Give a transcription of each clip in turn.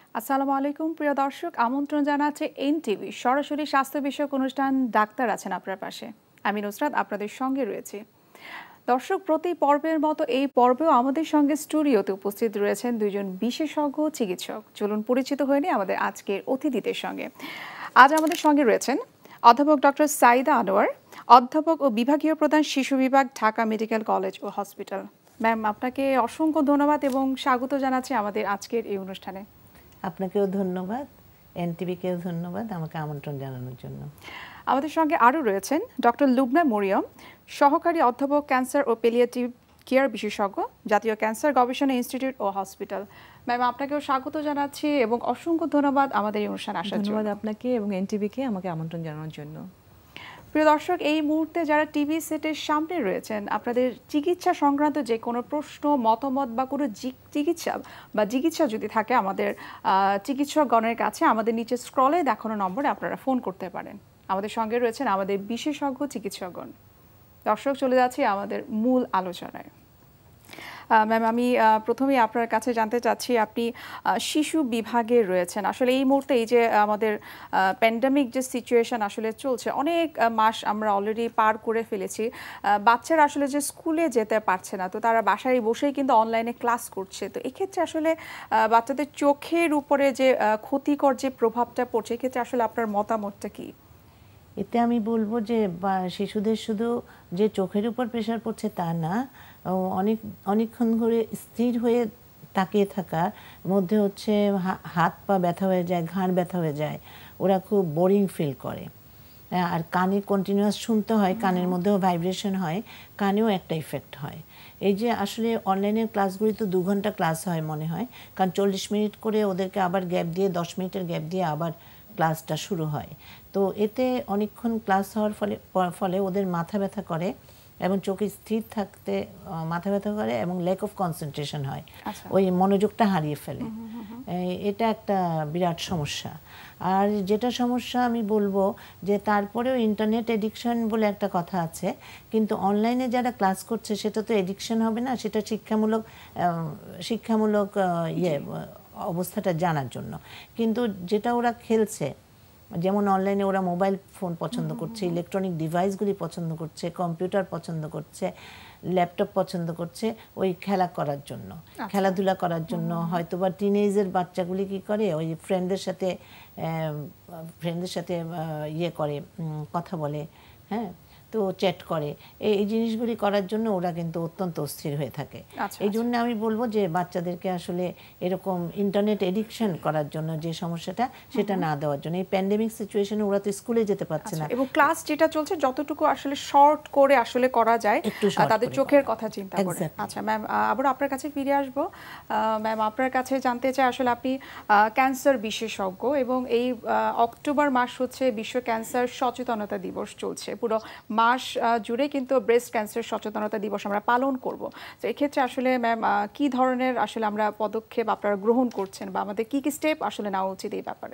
আসসালামু আলাইকুম প্রিয় দর্শক, আমন্ত্রণ জানাচ্ছে এনটিভি সরাসরি স্বাস্থ্য বিষয়ক অনুষ্ঠান ডাক্তার আছেন আপনার পাশে। আমি নুসরাত আপনাদের সঙ্গে রয়েছি। দর্শক, প্রতি পর্বের মতো এই পর্বেও আমাদের সঙ্গে স্টুডিওতে উপস্থিত রয়েছেন দুইজন বিশেষজ্ঞ চিকিৎসক। চলুন পরিচিত হয়ে নিই আমাদের আজকের অতিথিদের সঙ্গে। আজ আমাদের সঙ্গে রয়েছেন অধ্যাপক ডক্টর সাইদা আনোয়ার, অধ্যাপক ও বিভাগীয় প্রধান শিশু বিভাগ, ঢাকা মেডিকেল কলেজ ও হসপিটাল। ম্যাম, আপনাকে অসংখ্য ধন্যবাদ এবং স্বাগত জানাচ্ছি আমাদের আজকের এই অনুষ্ঠানে। আপনাকেও ধন্যবাদ, এনটিভিকেও ধন্যবাদ আমাকে আমন্ত্রণ জানানোর জন্য। আমাদের সঙ্গে আরও রয়েছেন ডক্টর লুবনা মরিয়ম, সহকারী অধ্যাপক ক্যান্সার ও প্যালিয়েটিভ কেয়ার বিশেষজ্ঞ, জাতীয় ক্যান্সার গবেষণা ইনস্টিটিউট ও হসপিটাল। ম্যাম, আপনাকেও স্বাগত জানাচ্ছি এবং অসংখ্য ধন্যবাদ আমাদের এই অনুষ্ঠানে আসার জন্য। ধন্যবাদ আপনাকে এবং এনটিভিকে আমাকে আমন্ত্রণ জানানোর জন্য। প্রিয় দর্শক, এই মুহূর্তে যারা টিভি সেটের সামনে রয়েছেন, আপনাদের চিকিৎসা সংক্রান্ত যে কোনো প্রশ্ন, মতামত বা কোনো চিকিৎসা যদি থাকে আমাদের চিকিৎসকগণের কাছে আমাদের নিচে স্ক্রলে দেখানো নম্বরে আপনারা ফোন করতে পারেন। আমাদের সঙ্গে রয়েছেন আমাদের বিশেষজ্ঞ চিকিৎসকগণ। দর্শক, চলে যাচ্ছি আমাদের মূল আলোচনায়। ম্যাম, আমি প্রথমেই আপনার কাছে জানতে চাচ্ছি, আপনি শিশু বিভাগে রয়েছেন। আসলে এই মুহূর্তে এই যে আমাদের প্যান্ডেমিক যে সিচুয়েশন আসলে চলছে, অনেক মাস আমরা অলরেডি পার করে ফেলেছি। বাচ্চারা আসলে যে স্কুলে যেতে পারছে না, তো তারা বাসায় বসেই কিন্তু অনলাইনে ক্লাস করছে। তো এক্ষেত্রে আসলে বাচ্চাদের চোখের উপরে যে ক্ষতিকর যে প্রভাবটা পড়ছে, এক্ষেত্রে আসলে আপনার মতামতটা কি? এতে আমি বলবো যে শিশুদের শুধু যে চোখের উপর প্রেশার পড়ছে তা না, অনেকক্ষণ ধরে স্থির হয়ে তাকিয়ে থাকার মধ্যে হচ্ছে হাত পা ব্যথা হয়ে যায়, ঘাড় ব্যথা হয়ে যায়, ওরা খুব বোরিং ফিল করে। আর কানে কন্টিনিউয়াস শুনতে হয়, কানের মধ্যেও ভাইব্রেশন হয়, কানেও একটা ইফেক্ট হয়। এই যে আসলে অনলাইনের ক্লাসগুলি তো 2 ঘন্টা ক্লাস হয় মনে হয়, কারণ 40 মিনিট করে ওদেরকে আবার গ্যাপ দিয়ে 10 মিনিটের গ্যাপ দিয়ে আবার ক্লাসটা শুরু হয়। তো এতে অনেকক্ষণ ক্লাস হওয়ার ফলে ওদের মাথা ব্যথা করে এবং চোখে স্থির থাকতে মাথা ব্যথা করে এবং ল্যাক অফ কনসেন্ট্রেশন হয়, ওই মনোযোগটা হারিয়ে ফেলে। এটা একটা বিরাট সমস্যা। আর যেটা সমস্যা আমি বলবো যে তারপরেও ইন্টারনেট এডিকশন বলে একটা কথা আছে, কিন্তু অনলাইনে যারা ক্লাস করছে সেটা তো এডিকশন হবে না, সেটা শিক্ষামূলক অবস্থাটা জানার জন্য। কিন্তু যেটা ওরা খেলছে, যেমন অনলাইনে ওরা মোবাইল ফোন পছন্দ করছে, ইলেকট্রনিক ডিভাইসগুলি পছন্দ করছে, কম্পিউটার পছন্দ করছে, ল্যাপটপ পছন্দ করছে ওই খেলা করার জন্য, খেলাধুলা করার জন্য। হয়তো বা টিনেজের বাচ্চাগুলি কি করে, ওই ফ্রেন্ডদের সাথে করে, কথা বলে, হ্যাঁ, তো চ্যাট করে, এই জিনিসগুলি করার জন্য ওরা কিন্তু অত্যন্ত অস্থির হয়ে থাকে। এই জন্য আমি বলবো যে বাচ্চাদেরকে আসলে এরকম ইন্টারনেট এডিকশন করার জন্য যে সমস্যাটা, সেটা না দেওয়ার জন্য। এই প্যান্ডেমিক সিচুয়েশনে ওরা তো স্কুলে যেতে পারছে না, এবং ক্লাস যেটা চলছে যতটুকু আসলে শর্ট করে আসলে করা যায়, তাদের চোখের কথা চিন্তা করে। আচ্ছা ম্যাম, আবার আপনার কাছে ফিরে আসবো। ম্যাম, আপনার কাছে জানতে চাই, আসলে আপনি ক্যান্সার বিশেষজ্ঞ এবং এই অক্টোবর মাস হচ্ছে বিশ্ব ক্যান্সার সচেতনতা দিবস চলছে। পুরো মাস জুড়ে কিন্তু ব্রেস্ট ক্যান্সার সচেতনতা দিবস আমরা পালন করব। তো এক্ষেত্রে আসলে ম্যাম, কি ধরনের আসলে আমরা পদক্ষেপ আপনারা গ্রহণ করছেন বা আমাদের কি কি স্টেপ আসলে নেওয়া উচিত এই ব্যাপারে?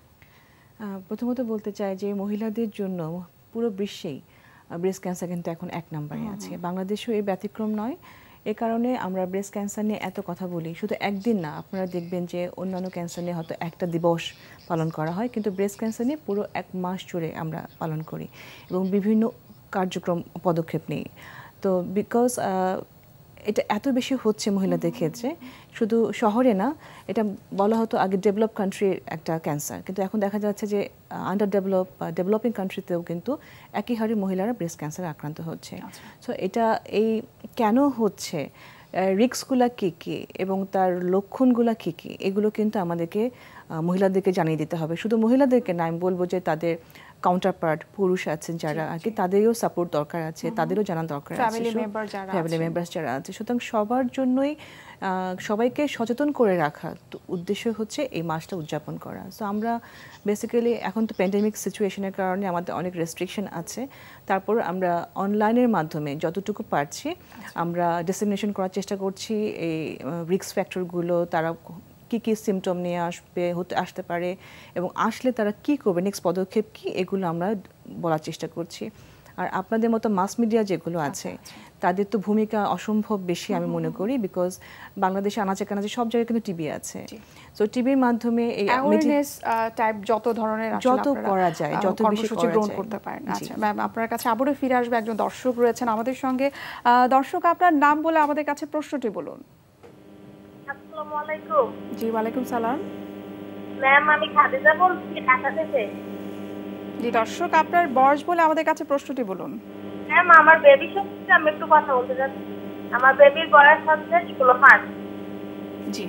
প্রথমত বলতে চাই যে মহিলাদের জন্য পুরো বিশ্বেই ব্রেস্ট ক্যান্সার কিন্তু এখন 1 নম্বরে আছে। বাংলাদেশেও এই ব্যতিক্রম নয়। এ কারণে আমরা ব্রেস্ট ক্যান্সার নিয়ে এত কথা বলি। শুধু একদিন না, আপনারা দেখবেন যে অন্যান্য ক্যান্সার নিয়ে হয়তো একটা দিবস পালন করা হয়, কিন্তু ব্রেস্ট ক্যান্সার নিয়ে পুরো 1 মাস জুড়ে আমরা পালন করি এবং বিভিন্ন কার্যক্রম পদক্ষেপ নেই। তো বিকজ এটা এত বেশি হচ্ছে মহিলাদের ক্ষেত্রে, শুধু শহরে না, এটা বলা হতো আগে ডেভেলপ কান্ট্রির একটা ক্যান্সার, কিন্তু এখন দেখা যাচ্ছে যে আন্ডার ডেভেলপ বা ডেভেলপিং কান্ট্রিতেও কিন্তু একই হারে মহিলারা ব্রেস্ট ক্যান্সারে আক্রান্ত হচ্ছে। সো এটা কেন হচ্ছে, রিস্কগুলো কী কী এবং তার লক্ষণগুলো কী কী, এগুলো কিন্তু আমাদেরকে মহিলাদেরকে জানিয়ে দিতে হবে। শুধু মহিলাদেরকে না, আমি বলবো যে তাদের কাউন্টার পার্ট পুরুষ আছেন যারা আর কি, তাদেরও সাপোর্ট দরকার আছে, তাদেরও জানা দরকার আছে, ফ্যামিলি মেম্বার যারা আছে। সুতরাং সবার জন্যই সবাইকে সচেতন করে রাখা তো উদ্দেশ্য হচ্ছে এই মাসটা উদযাপন করা। সো আমরা বেসিক্যালি এখন তো প্যান্ডেমিক সিচুয়েশনের কারণে আমাদের অনেক রেস্ট্রিকশন আছে, তারপর আমরা অনলাইনের মাধ্যমে যতটুকু পারছি আমরা ডিসেমিনেশন করার চেষ্টা করছি এই রিস্ক ফ্যাক্টরগুলো, তারা কী কী সিমটম নিয়ে আসতে পারে এবং আসলে তারা কী করবে, নেক্সট পদক্ষেপ কী, এগুলো আমরা বলার চেষ্টা করছি। আর আপনাদের মতো মাস মিডিয়া যেগুলো আছে তাদের তো ভূমিকা অসম্ভব বেশি আমি মনে করি, বিকজ বাংলাদেশে আনাচে কানাচে সব জায়গায় কিন্তু টিবি আছে। সো টিবির মাধ্যমে এই অ্যাওয়ারনেস টাইপ যত ধরনের যত করা যায়, যত বেশি গ্রহণ করতে পারেন। আচ্ছা ম্যাম, আপনার কাছে আবারও ফিরে আসবে, একজন দর্শক রয়েছেন আমাদের সঙ্গে। দর্শক, আপনার নাম বলে আমাদের কাছে প্রশ্নটি বলুন। আসসালামু আলাইকুম। জি ওয়ালাইকুম সালাম। ম্যাম আমি খাদিজা বলছি ঢাকা থেকে। জি দর্শক, আপনার বয়স বলে আমাদের কাছে প্রশ্নটি বলুন। ম্যাম আমার বেবির সাথে আমি একটু কথা বলতে চাচ্ছি। আমার বেবির বয়স হচ্ছে 16 মাস। জি।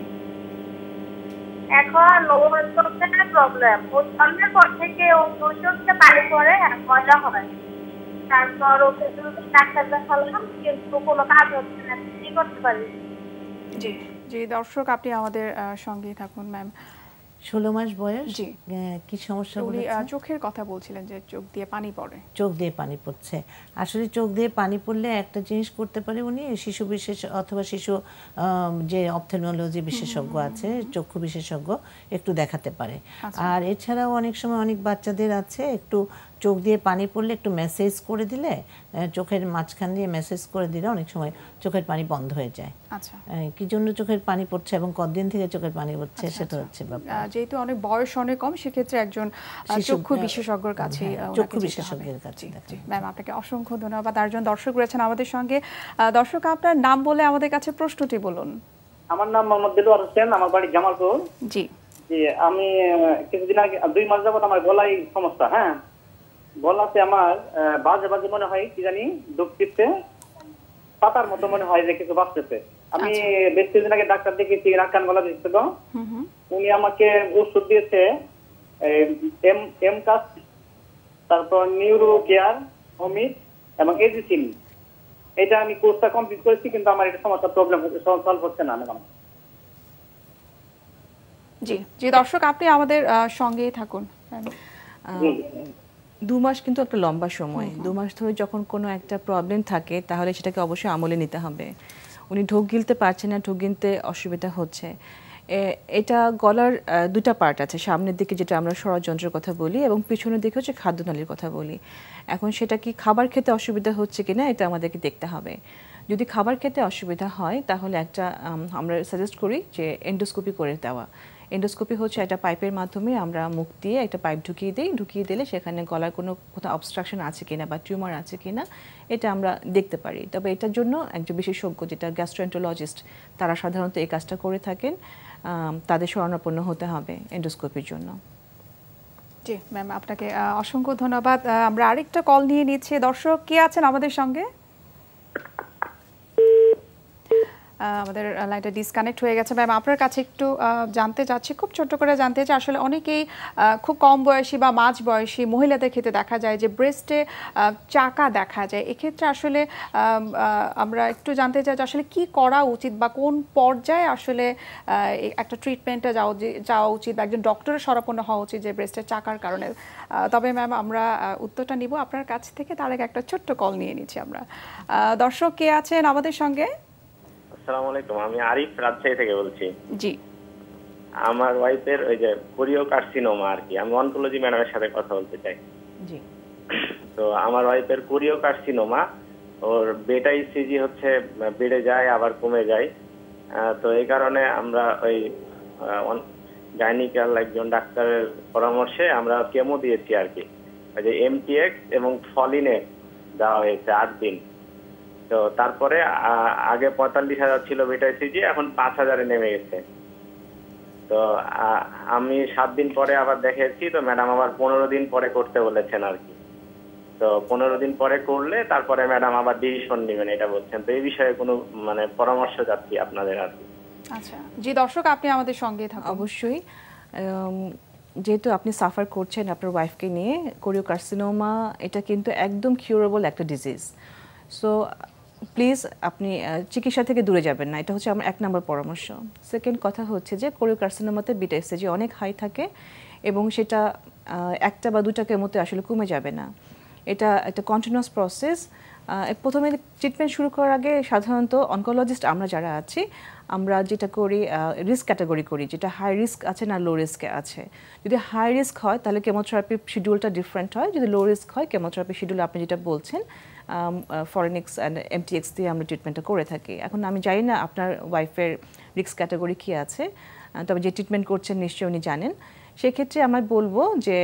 এখন ওর হচ্ছে প্রবলেম, ও জন্মের পর থেকে ও দুশোতে পানি পড়ে আর মজা হয়। তারপর ওকে ডাক্তার দেখালাম, কিন্তু কোনো কাজ হচ্ছে না, কি করতে পারি? জি জি দর্শক, আপনি আমাদের সঙ্গেই থাকুন ম্যাম। 16 মাস বয়স। জি। কি সমস্যা উনি বলেছেন? চোখের কথা বলছিলেন যে চোখ দিয়ে পানি পড়ে। চোখ দিয়ে পানি পড়ছে। আসলে চোখ দিয়ে পানি পড়লে একটা জিনিস করতে পারে, উনি শিশু বিশেষ অথবা শিশু যে অপথ্যালমোলজি বিশেষজ্ঞ আছে, চক্ষু বিশেষজ্ঞ, একটু দেখাতে পারে। আর এছাড়াও অনেক সময় অনেক বাচ্চাদের আছে একটু চোখ দিয়ে পানি পড়লে একটু মেসেজ করে দিলে, চোখের মাঝখান দিয়ে মেসেজ করে দিলে অনেক সময় চোখের পানি বন্ধ হয়ে যায়। আচ্ছা, কি জন্য চোখের পানি পড়ছে এবং কতদিন থেকে চোখের পানি পড়ছে সেটা হচ্ছে ব্যাপার। যেহেতু অনেক বয়স অনেক কম, সেক্ষেত্রে একজন চক্ষু বিশেষজ্ঞের কাছে, চক্ষু বিশেষজ্ঞের কাছে। ম্যাম আপনাকে অসংখ্য ধন্যবাদ। আর একজন দর্শক রয়েছেন আমাদের সঙ্গে। দর্শক, আপনার নাম বলে আমাদের কাছে প্রশ্নটি বলুন। আমার নাম মোহাম্মদ দেলোয়ার হোসেন, আমার বাড়ি জামালপুর। জি জি, আমি কিছুদিন আগে 2 মাস যাবত আমার গলায় সমস্যা। হ্যাঁ, গলাতে আমার বাজে বাজে মনে হয়, কি জানি ডুব টিপতে পাতার মতো মনে হয় যে কিছু বাঁচতেছে। আমি বেশ কিছুদিন আগে ডাক্তার দেখেছি, নাক কান গলা দিচ্ছিল। উনি আমাকে ওষুধ দিয়েছে, এমকাস, তারপর নিউরো কেয়ার, অমিত এবং এজিসিন। এটা আমি কোর্সটা কমপ্লিট করেছি, কিন্তু আমার এটা সমস্যা প্রবলেম হচ্ছে, সলভ হচ্ছে না ম্যাডাম। জি জি দর্শক, আপনি আমাদের সঙ্গেই থাকুন। 2 মাস কিন্তু একটা লম্বা সময়। 2 মাস ধরে যখন কোনো একটা প্রবলেম থাকে তাহলে সেটাকে অবশ্যই আমলে নিতে হবে। উনি ঢোক গিলতে পারছেন না, ঢোক গিলতে অসুবিধা হচ্ছে। এটা গলার 2টা পার্ট আছে, সামনের দিকে যেটা আমরা ষড়যন্ত্রের কথা বলি এবং পিছনের দিকে হচ্ছে খাদ্যনালীর কথা বলি। এখন সেটা কি খাবার খেতে অসুবিধা হচ্ছে কিনা এটা আমাদেরকে দেখতে হবে। যদি খাবার খেতে অসুবিধা হয় তাহলে আমরা সাজেস্ট করি যে এন্ডোস্কোপি করে দেওয়া। এন্ডোস্কোপি হচ্ছে একটা পাইপের মাধ্যমে আমরা মুখ দিয়ে একটা পাইপ ঢুকিয়ে দিলে সেখানে গলার কোথাও অবস্ট্রাকশন আছে কিনা বা টিউমার আছে কিনা এটা আমরা দেখতে পারি। তবে এটার জন্য একজন বিশেষজ্ঞ, যেটা গ্যাস্ট্রোএন্টারোলজিস্ট, তারা সাধারণত এই কাজটা করে থাকেন। তাদের শরণাপন্ন হতে হবে এন্ডোস্কোপির জন্য। জি ম্যাম, আপনাকে অসংখ্য ধন্যবাদ। আমরা আরেকটা কল নিয়ে নিচ্ছি। দর্শক, কে আছেন আমাদের সঙ্গে? আমাদের লাইনটা ডিসকানেক্ট হয়ে গেছে। ম্যাম আপনার কাছে একটু জানতে চাচ্ছি, খুব ছোট্ট করে জানতে চাই, আসলে অনেকেই খুব কম বয়সী বা মাঝ বয়সী মহিলাদের ক্ষেত্রে দেখা যায় যে ব্রেস্টে চাকা দেখা যায়। এক্ষেত্রে আসলে আমরা একটু জানতে চাই যে আসলে কি করা উচিত বা কোন পর্যায়ে আসলে একটা ট্রিটমেন্টে যাওয়া উচিত বা একজন ডক্টরের শরণাপন্ন হওয়া উচিত যে ব্রেস্টের চাকার কারণে। তবে ম্যাম আমরা উত্তরটা নিব আপনার কাছ থেকে, তার আগে একটা ছোট্ট কল নিয়ে নিচ্ছি আমরা। দর্শক, কে আছেন আমাদের সঙ্গে? আসসালামু আলাইকুম, আমি আরিফ রাজশাহী থেকে বলছি। জি। আমার ওয়াইফের ওই যে কোরিওকার্সিনোমা আর কি, আমি অনকোলজি ম্যাডামের সাথে কথা বলতে চাই। জি। তো আমার ওয়াইফের কোরিওকার্সিনোমা, ওর বেটা ইসিজি হচ্ছে বেড়ে যায় আবার কমে যায়। তো এই কারণে আমরা ওই গাইনিক্যাল একজন ডাক্তারের পরামর্শে আমরা কেমো দিয়েছি আর কি, ওই যে এমটিএক্স এবং ফলিনে দেওয়া হয়েছে 8 দিন। তো তারপরে আগে 45,000 ছিল বেটা ইসিজি, এখন 5,000-এ নেমে গেছে। তো আমি 7 দিন পরে আবার দেখেছি, তো ম্যাডাম আবার 15 দিন পরে করতে বলেছেন আর কি। তো 15 দিন পরে করলে তারপরে ম্যাডাম আবার ডিসিশন নেবেন এটা বলছেন। তো এই বিষয়ে কোনো পরামর্শ চাচ্ছি আপনাদের আর কি। আচ্ছা জি দর্শক, আপনি আমাদের সঙ্গে থাকুন। অবশ্যই, যেহেতু আপনি সাফার করছেন আপনার ওয়াইফকে নিয়ে, কোরিওকার্সিনোমা এটা কিন্তু একদম কিউরেবল একটা ডিজিজ। সো প্লিজ আপনি চিকিৎসা থেকে দূরে যাবেন না, এটা হচ্ছে আমার 1 নম্বর পরামর্শ। সেকেন্ড কথা হচ্ছে যে কোরিওকার্সিনোমাতে বিটা এসিজি অনেক হাই থাকে এবং সেটা 1টা বা 2টা কেমোতে আসলে কমে যাবে না। এটা একটা কন্টিনিউয়াস প্রসেস। প্রথমে ট্রিটমেন্ট শুরু করার আগে সাধারণত অনকোলজিস্ট আমরা যারা আছি, আমরা যেটা করি রিস্ক ক্যাটাগরি করি, যেটা হাই রিস্ক আছে না লো রিস্কে আছে। যদি হাই রিস্ক হয় তাহলে কেমোথেরাপির শিডিউলটা ডিফারেন্ট হয়, যদি লো রিস্ক হয় কেমোথেরাপির শিডিউল আপনি যেটা বলছেন ফরেনিক্স অ্যান্ড এমটিএক্স দিয়ে আমরা ট্রিটমেন্টটা করে থাকি। এখন আমি জানি না আপনার ওয়াইফের রিস্ক ক্যাটাগরি কী আছে, তবে যে ট্রিটমেন্ট করছেন নিশ্চয়ই উনি জানেন। সেক্ষেত্রে আমি বলবো যে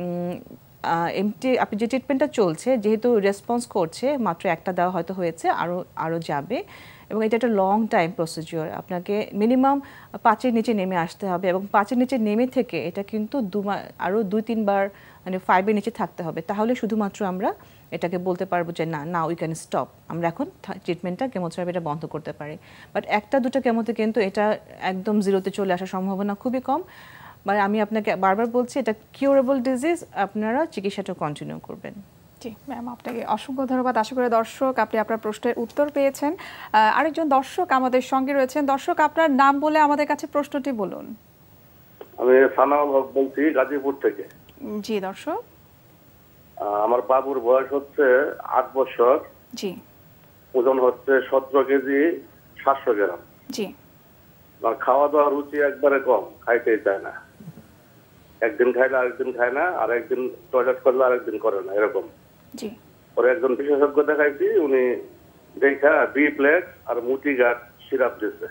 আপনি যে ট্রিটমেন্টটা চলছে, যেহেতু রেসপন্স করছে, মাত্র একটা দেওয়া হয়তো হয়েছে, আরও যাবে, এবং এটা একটা লং টাইম প্রসিডিওর। আপনাকে মিনিমাম 5-এর নিচে নেমে আসতে হবে, এবং 5-এর নিচে নেমে থেকে এটা কিন্তু আরও 2-3 বার মানে 5-এর নিচে থাকতে হবে। তাহলে শুধুমাত্র আমরা এটাকে বলতে পারবো যে না উই ক্যান স্টপ, আমরা এখন ট্রিটমেন্টটা কেমোথেরাপিটা বন্ধ করতে পারি। বাট 1-2টা কেমোতে কিন্তু এটা একদম জিরোতে চলে আসার সম্ভাবনা খুবই কম। মানে আমি আপনাকে বারবার বলছি, এটা কিউরেবল ডিজিজ, আপনারা চিকিৎসাটা কন্টিনিউ করবেন। জি ম্যাম, আপনাকে অসংখ্য ধন্যবাদ। আশা করি দর্শক আপনি আপনার প্রশ্নের উত্তর পেয়েছেন। আরেকজন দর্শক আমাদের সঙ্গে রয়েছেন। দর্শক, আপনার নাম বলে আমাদের কাছে প্রশ্নটি বলুন। আমি সানাউল হক বলছি, গাজীপুর থেকে। জি দর্শক। আমার বাবুর বয়স হচ্ছে 8 বছর। জি। ওজন হচ্ছে 17 কেজি 700 গ্রাম। জি। খাওয়া দাওয়া রুচি একবারে কম, খাইতেই চায় না। একদিন খাইলে আরেকদিন খায় না, আর একদিন টয়লেট করলে আরেকদিন করে না, এরকম। জি। পরে একজন বিশেষজ্ঞ দেখাইছি, উনি দেখা 2 প্লেট আর মুটি গাছ সিরাপ দিচ্ছে।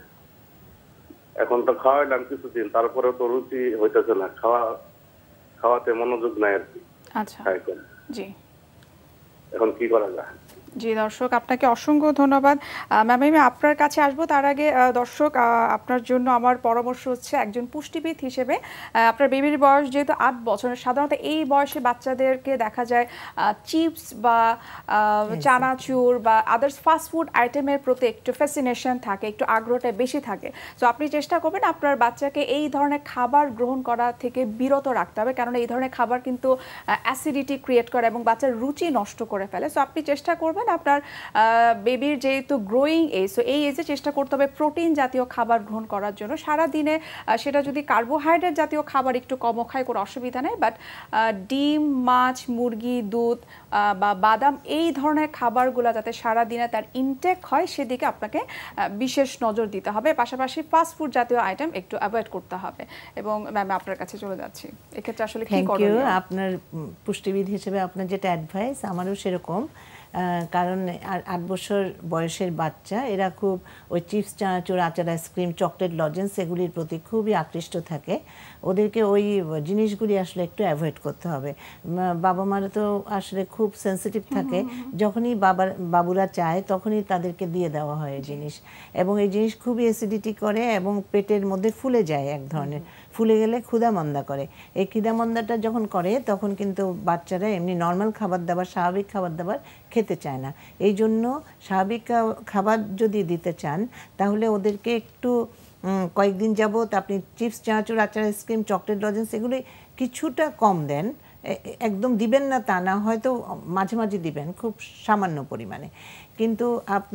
এখন তো খাওয়াইলাম কিছুদিন, তারপরে তো রুচি হইতেছে না, খাওয়াতে মনোযোগ নাই আর কি। আচ্ছা। জি। এখন কি করা যায়? জি দর্শক, আপনাকে অসংখ্য ধন্যবাদ। ম্যাম, আমি আপনার কাছে আসবো, তার আগে দর্শক আপনার জন্য আমার পরামর্শ হচ্ছে একজন পুষ্টিবিদ হিসেবে, আপনার বেবির বয়স যেহেতু 8 বছর, সাধারণত এই বয়সে বাচ্চাদেরকে দেখা যায় চিপস বা চানাচুর বা আদার্স ফাস্টফুড আইটেমের প্রতি একটু ফ্যাসিনেশন থাকে, একটু আগ্রহটা বেশি থাকে। তো আপনি চেষ্টা করবেন আপনার বাচ্চাকে এই ধরনের খাবার গ্রহণ করা থেকে বিরত রাখতে হবে, কারণ এই ধরনের খাবার কিন্তু অ্যাসিডিটি ক্রিয়েট করে এবং বাচ্চার রুচি নষ্ট করে ফেলে। সো আপনি চেষ্টা করবেন আপনার বেবির যেহেতু গ্রোয়িং এজ, সো এই এজে চেষ্টা করতে হবে প্রোটিন জাতীয় খাবার গ্রহণ করার জন্য। সারা দিনে সেটা যদি কার্বোহাইড্রেট জাতীয় খাবার একটু কম খায় কোনো অসুবিধা নেই, বাট ডিম, মাছ, মুরগি, দুধ বা বাদাম এই ধরনের খাবারগুলো যাতে সারা দিনে তার ইনটেক হয় সেদিকে আপনাকে বিশেষ নজর দিতে হবে। পাশাপাশি ফাস্টফুড জাতীয় আইটেম একটু অ্যাভয়েড করতে হবে। এবং ম্যাম আপনার কাছে চলে যাচ্ছি, এক্ষেত্রে আসলে কি করণীয়? আপনার পুষ্টিবিদ হিসেবে আপনার যেটা অ্যাডভাইস আমারও সেরকম, কারণ 8 বছর বয়সের বাচ্চা এরা খুব ওই চিপস, চানাচুর, আচার, আইসক্রিম, চকলেট, লজেন্স এগুলির প্রতি খুবই আকৃষ্ট থাকে। ওদেরকে ওই জিনিসগুলি আসলে একটু অ্যাভয়েড করতে হবে। বাবা মারা তো আসলে খুব সেন্সিটিভ থাকে, যখনই বাবুরা চায় তখনই তাদেরকে দিয়ে দেওয়া হয় এই জিনিস, এবং এই জিনিস খুবই অ্যাসিডিটি করে এবং পেটের মধ্যে ফুলে যায়, এক ধরনের ফুলে গেলে ক্ষুধামন্দা করে। এই ক্ষুধামন্দাটা যখন করে তখন কিন্তু বাচ্চারা এমনি নর্মাল খাবার দাবার, স্বাভাবিক খাবার দাবার খেতে চায় না। এই জন্য স্বাভাবিক খাবার যদি দিতে চান তাহলে ওদেরকে একটু কয়েকদিন যাবত আপনি চিপস, চানাচুর, আচার, আইসক্রিম, চকলেট, লজেন্স এগুলি কিছুটা কম দেন, একদম দিবেন না তা না, হয়তো মাঝে মাঝে দিবেন খুব সামান্য পরিমাণে। কিন্তু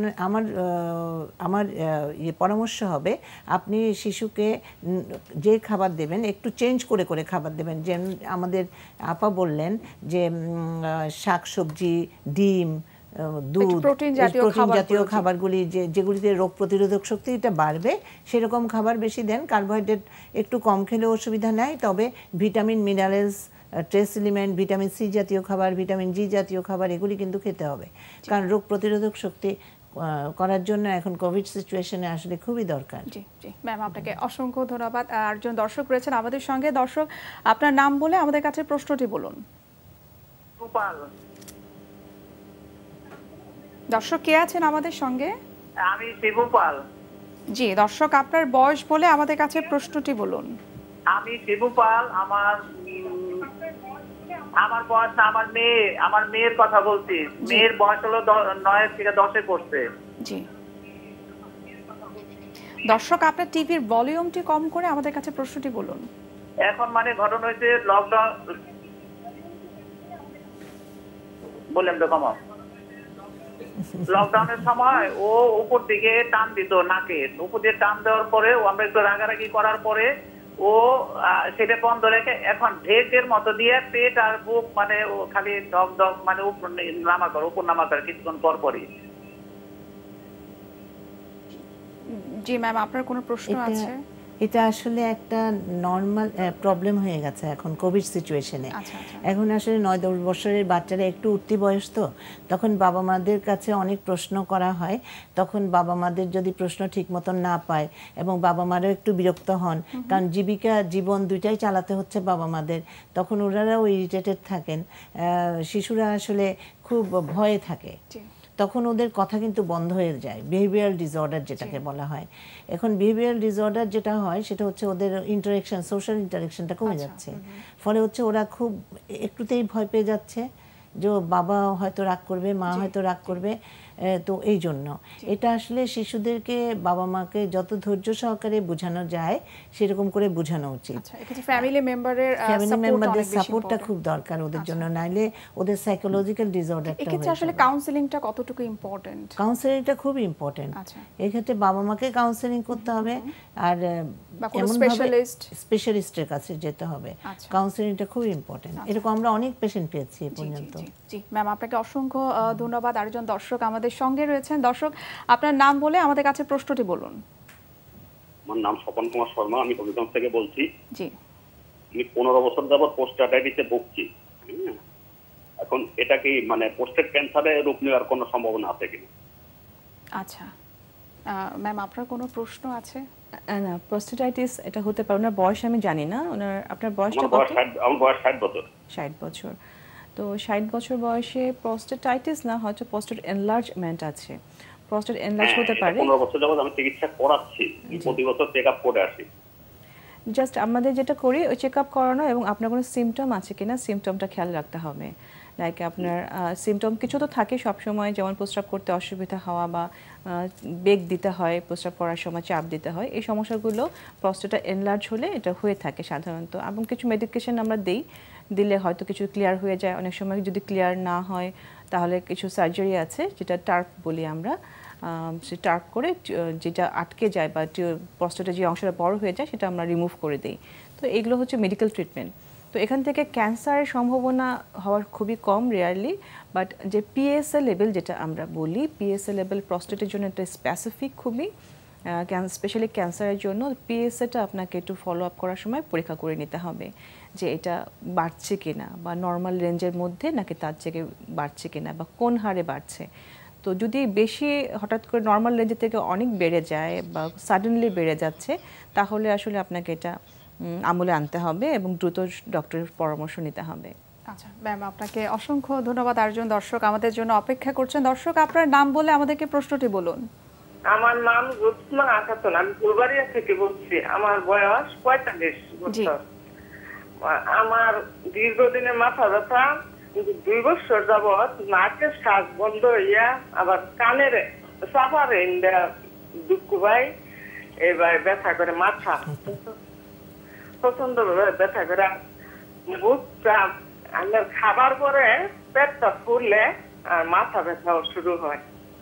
আমার পরামর্শ হবে আপনি শিশুকে যে খাবার দেবেন একটু চেঞ্জ করে করে খাবার দেবেন। যে আমাদের আপা বললেন যে শাক সবজি, ডিম, দুধ, প্রোটিন জাতীয় খাবারগুলি যেগুলিতে রোগ প্রতিরোধক শক্তিটা বাড়বে সেরকম খাবার বেশি দেন। কার্বোহাইড্রেট একটু কম খেলেও অসুবিধা নাই, তবে vitamin, minerals, trace element, vitamin C জাতীয় খাবার, ভিটামিন জি জাতীয় খাবার এগুলি কিন্তু খেতে হবে, কারণ রোগ প্রতিরোধক শক্তি করার জন্য এখন কোভিড সিচুয়েশনে আসলে খুবই দরকার। জি জি ম্যাম, আপনাকে অসংখ্য ধন্যবাদ। আরেকজন দর্শক রয়েছেন আমাদের সঙ্গে। দর্শক, আপনার নাম বলে আমাদের কাছে প্রশ্নটি বলুন। দর্শক কে আছেন আমাদের সঙ্গে? আমি শিবুপাল। জি দর্শক, আপনার বয়স বলে আমাদের কাছে প্রশ্নটি বলুন। আমি শিবুপাল। আমার বয়স, আমার মেয়ের কথা বলছি। মেয়ের বয়স হলো 9 থেকে 10-এ পড়ছে। জি দর্শক, আপনার টিভির ভলিউমটি কম করে আমাদের কাছে প্রশ্নটি বলুন। এখন মানে ঘটনা হয়েছে লকডাউন, বললাম তো কমাও, লকডাউনের সময় ও উপর দিকে টান দিত, নাকের উপর দিয়ে টান দেওয়ার পরে আমরা একটু রাগারাগি করার পরে ও সেটা বন্ধ রেখে এখন ঢেকের মতো দিয়ে পেট আর বুক মানে ও খালি ডক ডক মানে উপর নামা করে কিছুক্ষণ পর পরই। জি ম্যাম, আপনার কোনো প্রশ্ন আছে? এটা আসলে একটা নর্মাল প্রবলেম হয়ে গেছে এখন কোভিড সিচুয়েশনে। এখন আসলে 9-10 বছরের বাচ্চারা একটু উঠতি বয়স, তো তখন বাবা মাদের কাছে অনেক প্রশ্ন করা হয়। তখন বাবা মাদের যদি প্রশ্ন ঠিক মতন না পায় এবং বাবা মারাও একটু বিরক্ত হন, কারণ জীবিকা জীবন দুইটাই চালাতে হচ্ছে বাবা মাদের, তখন ওনারাও ইরিটেটেড থাকেন। শিশুরা আসলে খুব ভয়ে থাকে, তখন ওদের কথা কিন্তু বন্ধ হয়ে যায়, বিহেভিয়ারাল ডিসঅর্ডার যেটাকে বলা হয়। এখন বিহেভিয়ারাল ডিসঅর্ডার যেটা হয় সেটা হচ্ছে ওদের ইন্টারেকশন, সোশ্যাল ইন্টারেকশনটা কমে যাচ্ছে। ফলে হচ্ছে ওরা খুব একটুতেই ভয় পেয়ে যাচ্ছে যে বাবা হয়তো রাগ করবে, মা হয়তো রাগ করবে। তো এই জন্য এটা আসলে শিশুদেরকে বাবা মাকে যত ধৈর্য সহকারে বোঝানো যায় সেরকম করে বোঝানো উচিত। ফ্যামিলি মেম্বারদের সাপোর্টটা খুব দরকার ওদের জন্য, নাইলে ওদের সাইকোলজিক্যাল ডিসঅর্ডারটা হয়। এক্ষেত্রে আসলে কাউন্সেলিংটা কতটুকু ইম্পর্টেন্ট? কাউন্সেলিংটা খুব ইম্পর্টেন্ট। এক্ষেত্রে বাবা মাকে কাউন্সেলিং করতে হবে, আর স্পেশালিস্টের কাছে যেতে হবে। কাউন্সেলিংটা খুব ইম্পর্টেন্ট। এরকম আমরা অনেক পেশেন্ট পেয়েছি এই পর্যন্ত। জি ম্যাম, আপনাকে অসংখ্য ধন্যবাদ। আরেকজন দর্শক আমাদের সঙ্গে রয়েছেন। দর্শক, আপনার নাম বলে আমাদের কাছে প্রশ্নটি বলুন। আমার নাম স্বপন কুমার শর্মা, আমি হবিগঞ্জ থেকে বলছি। জি, আমি 15 বছর যাবত পোস্টাটাইটিসে ভুগছি। এখন এটা কি মানে প্রোস্টেট ক্যান্সারের রূপ নেওয়ার কোনো সম্ভাবনা আছে কিনা? আচ্ছা ম্যাম, আপনার কোনো প্রশ্ন আছে? না, প্রোস্টেটাইটিস এটা হতে পারে। ওনার বয়স আমি জানি না। আপনার বয়সটা কত? আমার বয়স 60 বছর। 60 বছর। তো 60 বছর বয়সে প্রোস্টেটাইটিস না, হয়তো প্রোস্টেট এনলার্জমেন্ট আছে। প্রোস্টেট এনলার্জ হতে পারে। 15 বছর যাবত আমি চিকিৎসা করাচ্ছি, প্রতি বছর চেকআপ করে আসি। জাস্ট আমাদের যেটা করি ওই চেকআপ করানো, এবং আপনার কোনো সিমটম আছে কিনা সিমটমটা খেয়াল রাখতে হবে। লাইক আপনার সিমটম কিছু তো থাকে সবসময়, যেমন প্রস্রাব করতে অসুবিধা হওয়া বা বেগ দিতে হয়, প্রস্রাব করার সময় চাপ দিতে হয়, এই সমস্যাগুলো প্রস্টেটা এনলার্জ হলে এটা হয়ে থাকে সাধারণত। এবং কিছু মেডিকেশন আমরা দিলে হয়তো কিছু ক্লিয়ার হয়ে যায়। অনেক সময় যদি ক্লিয়ার না হয় তাহলে কিছু সার্জারি আছে যেটা টার্প বলি আমরা, সে টার্প করে যেটা আটকে যায় বা প্রস্টেটের যে অংশটা বড় হয়ে যায় সেটা আমরা রিমুভ করে দিই। তো এগুলো হচ্ছে মেডিকেল ট্রিটমেন্ট। তো এখান থেকে ক্যান্সারের সম্ভাবনা হওয়ার খুবই কম, রেয়ারলি। বাট যে পিএসএ লেভেল যেটা আমরা বলি, পিএসএ লেভেল প্রস্টেটের জন্য একটা স্পেসিফিক খুবই, স্পেশালি ক্যান্সারের জন্য পিএসএটা আপনাকে একটু ফলো আপ করার সময় পরীক্ষা করে নিতে হবে যে এটা বাড়ছে কিনা, বা নর্মাল রেঞ্জের মধ্যে নাকি তার থেকে বাড়ছে কিনা, বা কোন হারে বাড়ছে। তো যদি বেশি হঠাৎ করে নর্মাল রেঞ্জের থেকে অনেক বেড়ে যায় বা সাডেনলি বেড়ে যাচ্ছে, তাহলে আসলে আপনাকে এটা আমলে আনতে হবে এবং দ্রুত ডক্টরের পরামর্শ নিতে হবে। আচ্ছা ম্যাম, আপনাকে অসংখ্য ধন্যবাদ। আরেকজন দর্শক আমাদের জন্য অপেক্ষা করছেন। দর্শক, আপনার নাম বলে আমাদেরকে প্রশ্নটি বলুন। আমার নাম জোৎস্না খাতুন, আমি ফুলবাড়িয়া থেকে বলছি। আমার বয়স 45 বছর। আমার দীর্ঘদিনের মাথা ব্যথা, কিন্তু 2 বছর যাবৎ নাকের শ্বাস বন্ধ হইয়া আবার কানের সাফারে দুঃখ ভাই, এবার ব্যথা করে মাথা প্রচন্ড ব্যথা করে, বুকটা আমার খাবার পরে পেটটা ফুললে আর মাথা ব্যথাও শুরু হয়।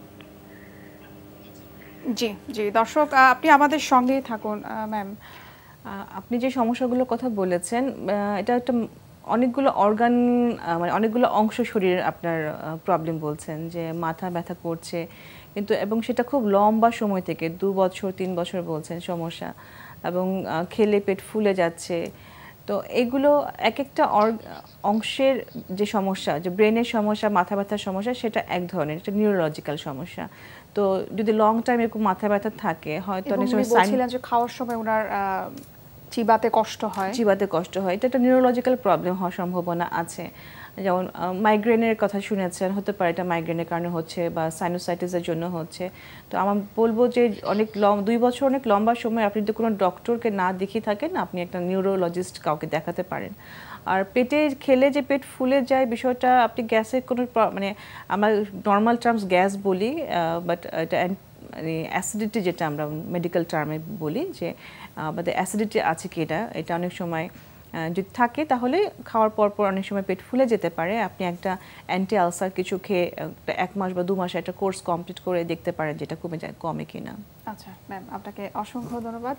জি জি দর্শক, আপনি আমাদের সঙ্গেই থাকুন। ম্যাম, আপনি যে সমস্যাগুলোর কথা বলেছেন, এটা একটা অনেকগুলো অর্গান, মানে অনেকগুলো অংশ শরীরের আপনার প্রবলেম বলছেন, যে মাথা ব্যথা করছে কিন্তু, এবং সেটা খুব লম্বা সময় থেকে 2 বছর 3 বছর বলছেন সমস্যা, এবং খেলে পেট ফুলে যাচ্ছে। তো এগুলো এক একটা অংশের যে সমস্যা, যে ব্রেনের সমস্যা, মাথা ব্যথার সমস্যা, সেটা এক ধরনের, এটা নিউরোলজিক্যাল সমস্যা। তো যদি লং টাইম এরকম মাথা ব্যথা থাকে, হয়তো অনেক সময় বলছিলেন যে খাওয়ার সময় ওনার চিবাতে কষ্ট হয়, এটা একটা নিউরোলজিক্যাল প্রবলেম হওয়ার সম্ভাবনা আছে। যেমন মাইগ্রেনের কথা শুনেছেন, হতে পারে এটা মাইগ্রেনের কারণে হচ্ছে বা সাইনোসাইটিসের জন্য হচ্ছে। তো আমার বলবো যে 2 বছর অনেক লম্বা সময় আপনি যদি কোনো ডক্টরকে না দেখিয়ে থাকেন, আপনি একটা নিউরোলজিস্ট কাউকে দেখাতে পারেন। আর পেটে খেলে যে পেট ফুলে যায় বিষয়টা, আপনি গ্যাসের কোনো মানে আমরা নর্মাল টার্মস গ্যাস বলি, বাট এটা মানে অ্যাসিডিটি যেটা আমরা মেডিকেল টার্মে বলি, যে আমাদের অ্যাসিডিটি আছে কি এটা অনেক সময় যদি থাকে তাহলে খাওয়ার পর অনেক সময় পেট ফুলে যেতে পারে। আপনি একটা অ্যান্টি আলসার কিছু খেয়ে 1 মাস বা 2 মাস একটা কোর্স কমপ্লিট করে দেখতে পারেন যেটা কমে কিনা। আচ্ছা ম্যাম, আপনাকে অসংখ্য ধন্যবাদ।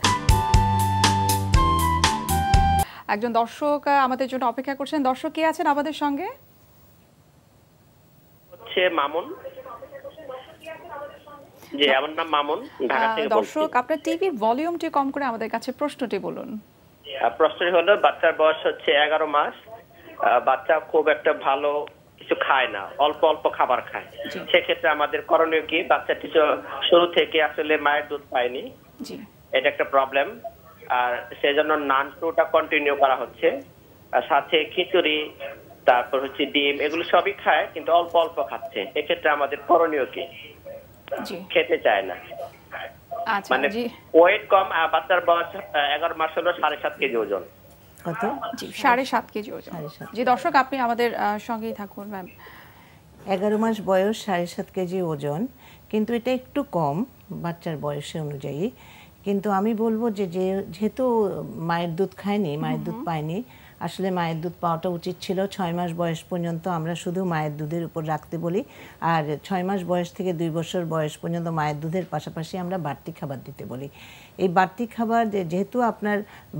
একজন দর্শক আমাদের জন্য অপেক্ষা করছেন। দর্শক কে আছেন আমাদের সঙ্গে? হচ্ছে মামুন। জি আমার নাম মামুন, ঢাকা থেকে বলছি। দর্শক আপনার টিভির ভলিউমটি কম করে আমাদের কাছে প্রশ্নটি বলুন। প্রশ্নটি হলো বাচ্চার বয়স হচ্ছে 11 মাস, বাচ্চা খুব একটা ভালো কিছু খায় না, অল্প অল্প খাবার খায়, সেক্ষেত্রে আমাদের করণীয় কি? বাচ্চাটি শুরু থেকে আসলে মায়ের দুধ পায়নি, এটা একটা প্রবলেম, আর সেজন্য নান টুটা কন্টিনিউ করা হচ্ছে, আর সাথে খিচুড়ি তারপর হচ্ছে ডিম এগুলো সবই খায় কিন্তু অল্প অল্প খাচ্ছে, এক্ষেত্রে আমাদের করণীয় কি? খেতে চায় না, মানে ওয়েট কম, বাচ্চার বয়স 11 মাস হলো 7.5 কেজি ওজন। কত? জি 7.5 কেজি ওজন। জি দর্শক আপনি আমাদের সঙ্গেই থাকুন ম্যাম। 11 মাস বয়স 7.5 কেজি ওজন, কিন্তু এটা একটু কম বাচ্চার বয়সে অনুযায়ী। কিন্তু আমি বলবো যে যেহেতু মায়ের দুধ খায়নি, মায়ের দুধ পায়নি, আসলে মায়ের দুধ পাওয়াটা উচিত ছিল। 6 মাস বয়স পর্যন্ত আমরা শুধু মায়ের দুধের উপর রাখতে বলি, আর 6 মাস বয়স থেকে 2 বছর বয়স পর্যন্ত মায়ের দুধের পাশাপাশি আমরা বাড়তি খাবার দিতে বলি। এই বাড়তি খাবার যেহেতু আপনার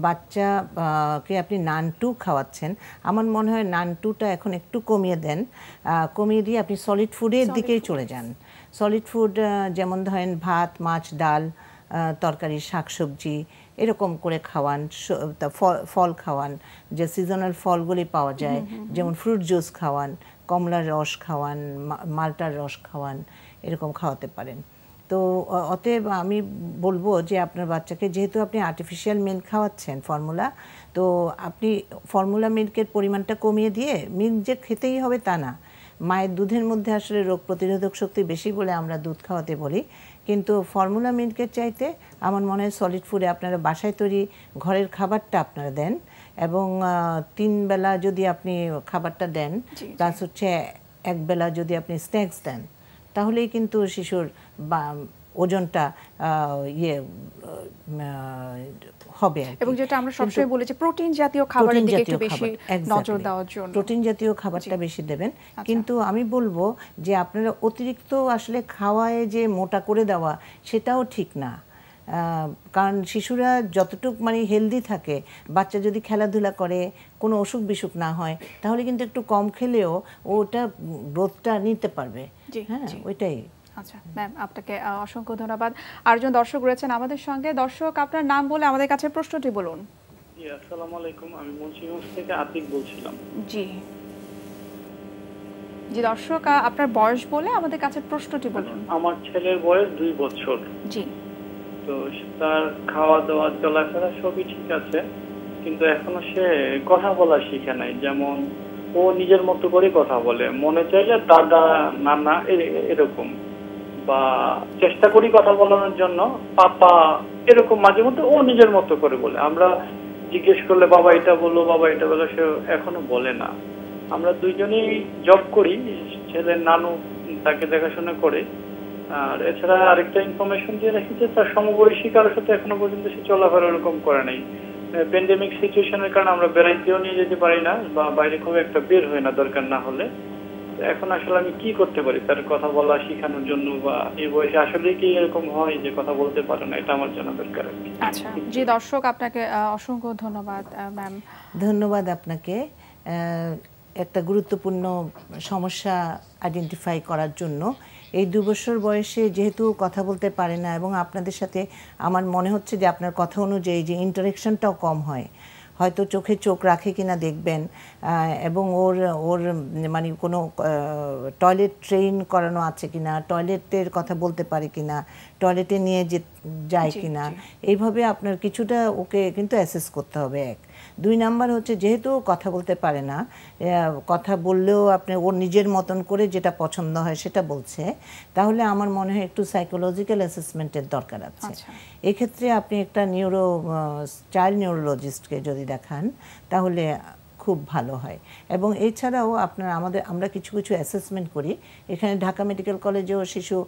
বাচ্চাকে আপনি নান টু খাওয়াচ্ছেন, আমার মনে হয় নান টুটা এখন একটু কমিয়ে দেন, কমিয়ে দিয়ে আপনি সলিড ফুডের দিকেই চলে যান। সলিড ফুড যেমন ধরেন ভাত, মাছ, ডাল, তরকারি, শাকসবজি এরকম করে খাওয়ান, ফল খাওয়ান, যে সিজনাল ফলগুলি পাওয়া যায়, যেমন ফ্রুট জুস খাওয়ান, কমলার রস খাওয়ান, মালটার রস খাওয়ান, এরকম খাওয়াতে পারেন। তো অতএব আমি বলবো যে আপনার বাচ্চাকে, যেহেতু আপনি আর্টিফিশিয়াল মিল্ক খাওয়াচ্ছেন ফর্মুলা, তো আপনি ফর্মুলা মিল্কের পরিমাণটা কমিয়ে দিয়ে, মিল্ক যে খেতেই হবে তা না, মায়ের দুধের মধ্যে আসলে রোগ প্রতিরোধক শক্তি বেশি বলে আমরা দুধ খাওয়াতে বলি, কিন্তু ফর্মুলা মিল্কের চাইতে আমার মনে হয় সলিড ফুডে আপনারা বাসায় তৈরি ঘরের খাবারটা আপনারা দেন, এবং 3 বেলা যদি আপনি খাবারটা দেন, প্লাস হচ্ছে 1 বেলা যদি আপনি স্ন্যাক্স দেন, তাহলেই কিন্তু শিশুর ওজনটা হবে। এবং যেটা আমরা সবসময় বলি যে প্রোটিন জাতীয় খাবারের দিকে একটু বেশি নজর দেওয়ার জন্য, প্রোটিন জাতীয় খাবারটা বেশি দেবেন। কিন্তু আমি বলবো যে আপনারা অতিরিক্ত আসলে খাওয়ায় যে মোটা করে দেওয়া সেটাও ঠিক না, কারণ শিশুরা যতটুকু মানে হেলদি থাকে, বাচ্চা যদি খেলাধুলা করে, কোনো অসুখ বিসুখ না হয়, তাহলে কিন্তু একটু কম খেলেও ওটা গ্রোথটা নিতে পারবে। হ্যাঁ, ওইটাই। আচ্ছা ম্যাম, আপনাকে অসংখ্য ধন্যবাদ। আরেকজন দর্শক রয়েছেন আমাদের সঙ্গে। দর্শক আপনার নাম বলে আমাদের কাছে প্রশ্নটি বলুন। জি আসসালামু আলাইকুম, আমি মুন্সিগঞ্জ থেকে আতিক বলছিলাম। জি জি দর্শক আপনার বয়স বলে আমাদের কাছে প্রশ্নটি বলুন। আমার ছেলের বয়স 2 বছর। জি। তো তার খাওয়া দাওয়া চলাফেরা সবই ঠিক আছে, কিন্তু এখনো সে কথা বলা শিখে নাই। যেমন ও নিজের মতো করে কথা বলে, মনে চাইলে দাদা নানা এরকম, বা চেষ্টা করি কথা বলানোর জন্য পাপা এরকম, মাঝে মধ্যে ও নিজের মতো করে বলে। আমরা জিজ্ঞেস করলে বাবা এটা বলো, বাবা এটা বলো, সে এখনো বলে না। আমরা দুইজনেই জব করি, ছেলের নানু তাকে দেখাশোনা করে। আর এছাড়া আরেকটা ইনফরমেশন দিয়ে রেখেছে, তার সমবয়সী কারোর সাথে এখনো পর্যন্ত সে চলাফেরা এরকম করে নাই। প্যান্ডেমিক সিচুয়েশনের কারণে আমরা বেড়াইতেও নিয়ে যেতে পারি না, বা বাইরে খুব একটা বের হয় না দরকার না হলে। এখন আসলে আমি কি করতে পারি তার কথা বলা শেখানোর জন্য, বা এই বয়সে আসলে কি এরকম হয় যে কথা বলতে পারে না, এটা আমার জানা দরকার। আচ্ছা জি দর্শক আপনাকে অসংখ্য ধন্যবাদ ম্যাম। ধন্যবাদ আপনাকে একটা গুরুত্বপূর্ণ সমস্যা আইডেন্টিফাই করার জন্য। এই 2 বছর বয়সে যেহেতু কথা বলতে পারে না, এবং আপনাদের সাথে আমার মনে হচ্ছে যে আপনার কথা অনুযায়ী যে ইন্টারেকশনটাও কম হয়, হয়তো চোখে চোখ রাখে কিনা দেখবেন, এবং ওর মানে কোনো টয়লেট ট্রেন করানো আছে কিনা, টয়লেটের কথা বলতে পারে কিনা, টয়লেটে নিয়ে যায় কিনা, এইভাবে আপনার কিছুটা ওকে কিন্তু অ্যাসেস করতে হবে। 1 2 নাম্বার হচ্ছে, যেহেতু কথা বলতে পারে না, কথা বললেও আপনি ওর নিজের মতন করে যেটা পছন্দ হয় সেটা বলছে, তাহলে আমার মনে হয় একটু সাইকোলজিক্যাল অ্যাসেসমেন্টের দরকার আছে। এক্ষেত্রে আপনি একটা চাইল্ড নিউরোলজিস্টকে যদি দেখান তাহলে খুব ভালো হয়। এবং এছাড়াও আমরা কিছু অ্যাসেসমেন্ট করি। এখানে ঢাকা মেডিকেল কলেজেও শিশু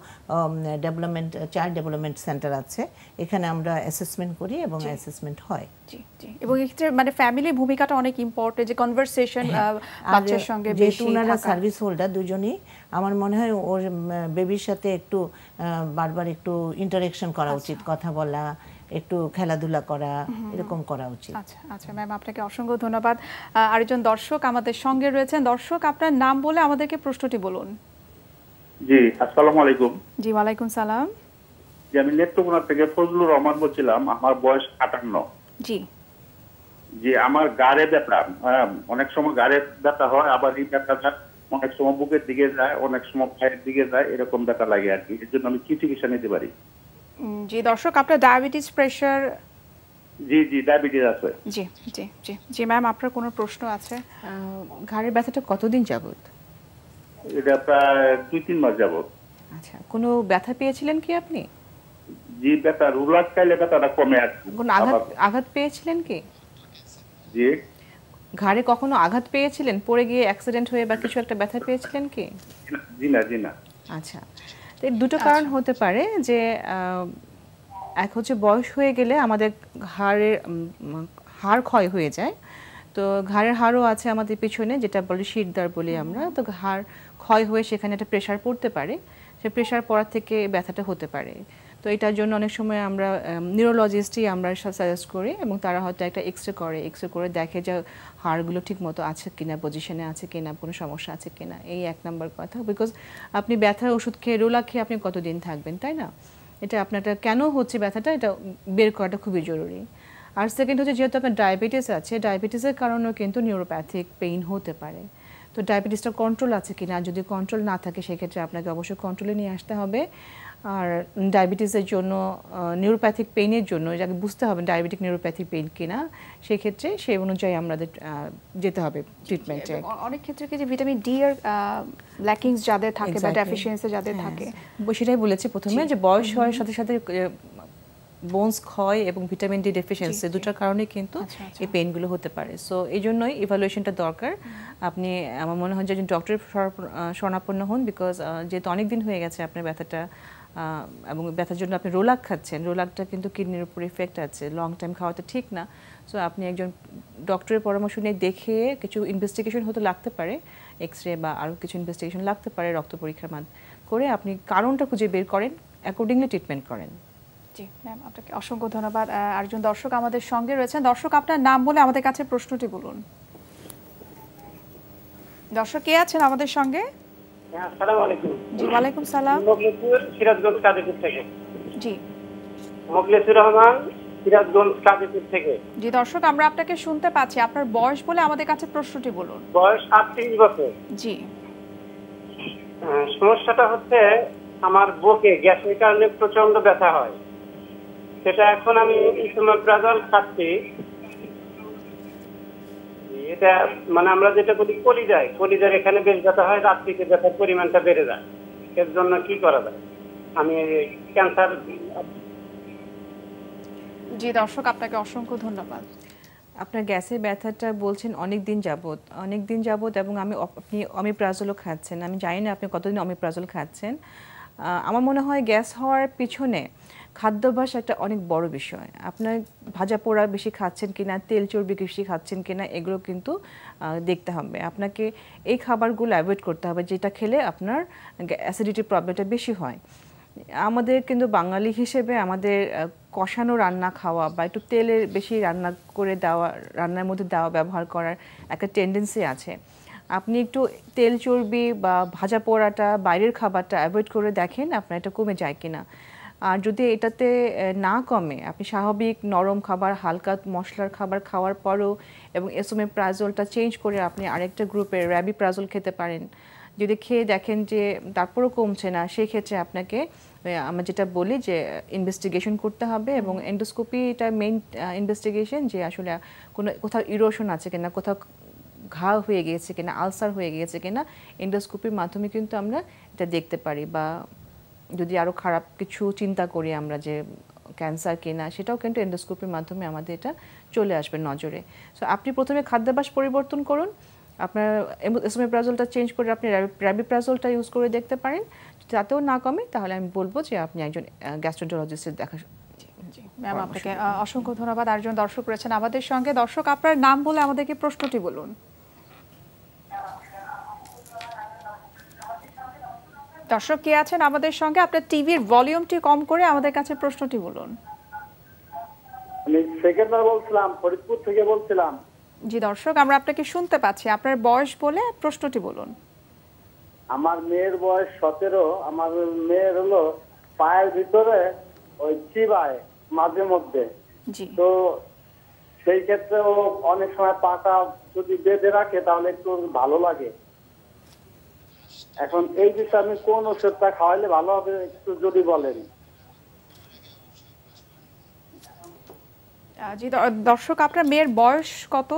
চাইল্ড ডেভেলপমেন্ট সেন্টার আছে, এখানে আমরা অ্যাসেসমেন্ট করি এবং অ্যাসেসমেন্ট হয়। জি জি। এবং এক্ষেত্রে মানে ফ্যামিলি ভূমিকাটা অনেক ইম্পর্টেন্ট, যে কনভারসেশন বাচ্চার সঙ্গে বেশি। যেহেতু ওনারা সার্ভিস হোল্ডার দুজনই, আমার মনে হয় ওর বেবির সাথে একটু বারবার একটু ইন্টারেকশন করা উচিত, কথা বলা, একটু খেলাধুলা করা, এরকম করা উচিত। আচ্ছা আচ্ছা ম্যাম, আপনাকে অসংখ্য ধন্যবাদ। আরেকজন দর্শক আমাদের সঙ্গে রয়েছেন। দর্শক আপনার নাম বলে আমাদেরকে প্রশ্নটি বলুন। জি আসসালামু আলাইকুম। জি ওয়ালাইকুম সালাম। যে আমি নেত্রকোনা থেকে ফজলুর রহমান বলছিলাম, আমার বয়স 58। জি। যে আমার গাড়ে ব্যথা, অনেক সময় গাড়ে ব্যথা হয়, আবার এই ব্যথাটা অনেক সময় বুকের দিকে যায়, অনেক সময় পায়ের দিকে যায়, এরকম ব্যথা লাগে আর কি। এর জন্য আমি কি চিকিৎসা নিতে পারি? জি দর্শক, আপনার ডায়াবেটিস, প্রেশার? জি জি, ডায়াবেটিস আছে। জি জি জি জি ম্যাম, আপনার কোনো প্রশ্ন আছে? ঘাড়ের ব্যথাটা কতদিন যাবত? এটা প্রায় 2-3 মাস যাবত। আচ্ছা, কোনো ব্যথা পেয়েছিলেন কি আপনি? জি, ব্যথা রুলার খাইলে ব্যথাটা কমে আসছে। কোনো আঘাত পেয়েছিলেন কি? জি। ঘাড়ে কখনো আঘাত পেয়েছিলেন, পড়ে গিয়ে অ্যাক্সিডেন্ট হয়ে বা কিছু একটা ব্যথা পেয়েছিলেন কি? জি না, জি না। আচ্ছা, তো এর দুটো কারণ হতে পারে। যে এক হচ্ছে বয়স হয়ে গেলে আমাদের হাড় ক্ষয় হয়ে যায়। তো ঘাড়ের হাড়ও আছে আমাদের পিছনে, যেটা বলি শিরদাঁড় বলি আমরা। তো হাড় ক্ষয় হয়ে সেখানে একটা প্রেশার পড়তে পারে, সে প্রেশার পড়ার থেকে ব্যথাটা হতে পারে। তো এটার জন্য অনেক সময় আমরা নিউরোলজিস্টই আমরা সাজেস্ট করি, এবং তারা হয়তো একটা এক্সরে করে দেখে যে হাড়গুলো ঠিক মতো আছে কিনা, পজিশনে আছে কিনা, কোনো সমস্যা আছে কিনা। এই 1 নম্বর কথা। বিকজ আপনি ব্যথার ওষুধ খেয়ে, রোলা খেয়ে আপনি কতদিন থাকবেন, তাই না? এটা আপনারটা কেন হচ্ছে ব্যথাটা, এটা বের করাটা খুবই জরুরি। আর সেকেন্ড হচ্ছে, যেহেতু আপনার ডায়াবেটিস আছে, ডায়াবেটিসের কারণেও কিন্তু নিউরোপ্যাথিক পেইন হতে পারে। তো ডায়াবেটিসটা কন্ট্রোল আছে কিনা, যদি কন্ট্রোল না থাকে সেক্ষেত্রে আপনাকে অবশ্যই কন্ট্রোলে নিয়ে আসতে হবে। আর ডায়াবেটিসের জন্য, নিউরোপ্যাথিক পেইনের জন্য যাকে বুঝতে হবে ডায়াবেটিক নিউরোপ্যাথিক পেইন কিনা, সেক্ষেত্রে সেই অনুযায়ী আমাদের যেতে হবে ট্রিটমেন্টে। অনেক ক্ষেত্রে কি যে ভিটামিন ডি এর ল্যাকিংস যাদের থাকে বা ডেফিসিয়েন্সি যাদের থাকে, সেটাই বলেছি প্রথমে, যে বয়স হওয়ার সাথে সাথে বোনস ক্ষয় এবং ভিটামিন ডি ডেফিসিয়েন্সি দুটোর কারণে কিন্তু এই পেইনগুলো হতে পারে। সো এই জন্যই ইভ্যালুয়েশনটা দরকার। আপনি, আমার মনে হয় যে ডক্টরের শরণাপন্ন হন, বিকজ যেহেতু অনেক দিন হয়ে গেছে আপনার ব্যথাটা, এবং ব্যথার জন্য আপনি রোলাক খাচ্ছেন, রোলাকটা কিন্তু কিডনির উপর ইফেক্ট আছে, লং টাইম খাওয়াটা ঠিক না। সো আপনি একজন ডক্টরের পরামর্শ নিয়ে দেখে, কিছু ইনভেস্টিগেশন হতে লাগতে পারে, এক্সরে বা আরও কিছু ইনভেস্টিগেশন লাগতে পারে, রক্ত পরীক্ষার করে আপনি কারণটা খুঁজে বের করেন, অ্যাকর্ডিংলি ট্রিটমেন্ট করেন। জি ম্যাম, আপনাকে অসংখ্য ধন্যবাদ। আরেকজন দর্শক আমাদের সঙ্গে রয়েছেন। দর্শক, আপনার নাম বলে আমাদের কাছে প্রশ্নটি বলুন। দর্শক কে আছেন আমাদের সঙ্গে? আসসালামু আলাইকুম। জি, ওয়ালাইকুম সালাম। সিরাজগঞ্জ কাজীপুর থেকে। জি, মোখলেসুর রহমান, সিরাজগঞ্জ কাজীপুর থেকে। জি দর্শক, আমরা আপনাকে শুনতে পাচ্ছি। আপনার বয়স বলে আমাদের কাছে প্রশ্নটি বলুন। বয়স 38 বছর। জি। সমস্যাটা হচ্ছে আমার বুকে গ্যাসের কারণে প্রচন্ড ব্যথা হয়। সেটা এখন আমি ইসোমেপ্রাজল খাচ্ছি। এটা মানে আমরা যেটা বলি কলিজার এখানে বেশ ব্যথা হয়, রাত্রিতে ব্যথার পরিমাণটা বেড়ে যায়। এর জন্য কি করা যায়? আমি ক্যান্সার। জি দর্শক, আপনাকে অসংখ্য ধন্যবাদ। আপনার গ্যাসের ব্যথাটা বলছেন অনেক দিন যাবত, এবং আপনি অমিপ্রাজলও খাচ্ছেন। আমি জানি না আপনি কতদিন অমিপ্রাজল খাচ্ছেন। আমার মনে হয় গ্যাস হওয়ার পিছনে খাদ্যাভ্যাস একটা অনেক বড় বিষয়। আপনার ভাজা পোড়া বেশি খাচ্ছেন কিনা, তেল চর্বি বেশি খাচ্ছেন কিনা, এগুলো কিন্তু দেখতে হবে। আপনাকে এই খাবারগুলো অ্যাভয়েড করতে হবে, যেটা খেলে আপনার অ্যাসিডিটি প্রবলেমটা বেশি হয়। আমাদের কিন্তু বাঙালি হিসেবে আমাদের কষানো রান্না খাওয়া বা একটু তেলের বেশি রান্নার মধ্যে ব্যবহার করার একটা টেন্ডেন্সি আছে। আপনি একটু তেল চর্বি বা ভাজা পোড়াটা, বাইরের খাবারটা অ্যাভয়েড করে দেখেন আপনার এটা কমে যায় কিনা। আর যদি এটাতে না কমে, আপনি স্বাভাবিক নরম খাবার, হালকা মশলার খাবার খাওয়ার পরও এবং এসোমেপ্রাজলটা চেঞ্জ করে আপনি আরেকটা গ্রুপের র্যাবিপ্রাজল খেতে পারেন। যদি খেয়ে দেখেন যে তারপরও কমছে না, সেই ক্ষেত্রে আপনাকে আমরা যেটা বলি যে ইনভেস্টিগেশন করতে হবে, এবং এন্ডোস্কোপি এটা মেইন ইনভেস্টিগেশন, যে আসলে কোথাও ইরোশন আছে কিনা, কোথাও ঘা হয়ে গিয়েছে কিনা, আলসার হয়ে গিয়েছে কিনা, এন্ডোস্কোপির মাধ্যমে কিন্তু আমরা এটা দেখতে পারি। বা যদি আরও খারাপ কিছু চিন্তা করি আমরা যে ক্যান্সার কিনা, সেটাও কিন্তু এন্ডোস্কোপির মাধ্যমে আমাদের এটা চলে আসবে নজরে। সো আপনি প্রথমে খাদ্যাভ্যাস পরিবর্তন করুন, আপনার এসোমেপ্রাজলটা চেঞ্জ করে আপনি র্যাবিপ্রাজলটা ইউজ করে দেখতে পারেন। তাতেও না কমে, তাহলে আমি বলবো যে আপনি একজন গ্যাস্ট্রোন্টারোলজিস্টের দেখা। ম্যাম, আপনাকে অসংখ্য ধন্যবাদ। আরেকজন দর্শক রয়েছেন আমাদের সঙ্গে। দর্শক, আপনার নাম বলে আমাদেরকে প্রশ্নটি বলুন। দর্শক কে আছেন আমাদের সঙ্গে? আপনার টিভির ভলিউমটি কম করে আমাদের কাছে প্রশ্নটি বলুন। আমি সেকেন্ডার বলছিলাম, ফরিদপুর থেকে বলছিলাম। জি দর্শক, আমরা আপনাকে শুনতে পাচ্ছি। আপনার বয়স বলে প্রশ্নটি বলুন। আমার মেয়ের বয়স 17। আমার মেয়ের হলো পায়ের ভিতরে ওই চিবায় মাঝে মধ্যে। তো সেই ক্ষেত্রে ও অনেক সময় পাটা যদি বেঁধে রাখে তাহলে একটু ভালো লাগে। এখন এই বিষয়ে আমি কোন ওষুধটা খাওয়াইলে ভালো হবে একটু যদি বলেন। জি দর্শক, আপনার মেয়ের বয়স কত?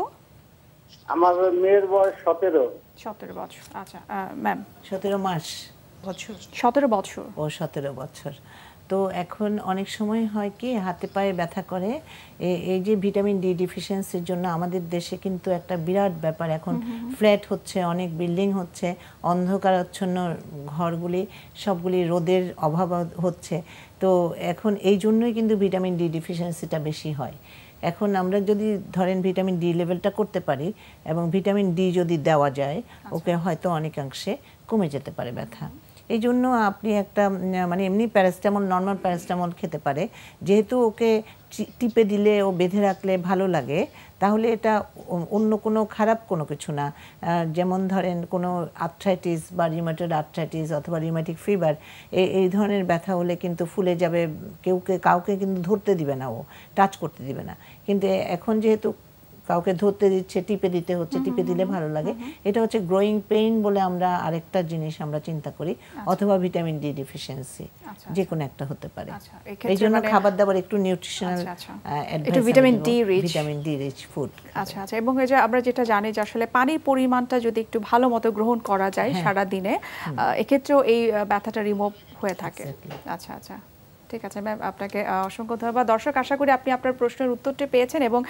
আমার মেয়ের বয়স 17 বছর। আচ্ছা ম্যাম 17 মাস বছর 17 বছর। ও 17 বছর। তো এখন অনেক সময় হয় কি হাতে পায়ে ব্যথা করে, এই যে ভিটামিন ডি ডিফিসিয়েন্সির জন্য আমাদের দেশে কিন্তু একটা বিরাট ব্যাপার। এখন ফ্ল্যাট হচ্ছে, অনেক বিল্ডিং হচ্ছে, অন্ধকারাচ্ছন্ন ঘরগুলি সবগুলি রোদের অভাব হচ্ছে। তো এখন এই জন্যই কিন্তু ভিটামিন ডি ডিফিসিয়েন্সিটা বেশি হয়। এখন আমরা যদি ধরেন ভিটামিন ডি লেভেলটা করতে পারি এবং ভিটামিন ডি যদি দেওয়া যায়, ওকে হয়তো অনেকাংশে কমে যেতে পারে ব্যথা। এই জন্য আপনি একটা মানে এমনি প্যারাসিটামল, নর্মাল প্যারাসিটামল খেতে পারে। যেহেতু ওকে টিপে দিলে ও বেঁধে রাখলে ভালো লাগে, তাহলে এটা অন্য কোনো খারাপ কোনো কিছু না। যেমন ধরেন কোনো আর্থ্রাইটিস বা রিউমেটয়েড আর্থ্রাইটিস অথবা রিউমেটিক ফিভার, এই ধরনের ব্যথা হলে কিন্তু ফুলে যাবে, কাউকে কিন্তু ধরতে দিবে না, ও টাচ করতে দিবে না। কিন্তু এখন যেহেতু কাউকে ধরতে দিচ্ছে, টিপে দিতে হচ্ছে, টিপে দিলে ভালো লাগে। এটা হচ্ছে গ্রোয়িং পেইন বলে আমরা আরেকটা জিনিস আমরা চিন্তা করি, অথবা ভিটামিন ডি ডিফিসিয়েন্সি, যে কোনো একটা হতে পারে। এই জন্য খাবার দাবার একটু নিউট্রিশনাল একটু ভিটামিন ডি রিচ ফুড। আচ্ছা আচ্ছা। এবং এই যে আমরা যেটা জানি যে আসলে পানির পরিমাণটা যদি একটু ভালো মতো গ্রহণ করা যায় সারা দিনে, এক্ষেত্রেও এই ব্যথাটা রিমুভ হয়ে থাকে। আচ্ছা আচ্ছা, ঠিক আছে ম্যাম, আপনাকে অসংখ্য ধন্যবাদ। দর্শক, আশা করি আপনি আপনার প্রশ্নের উত্তরটি পেয়েছেন। এবং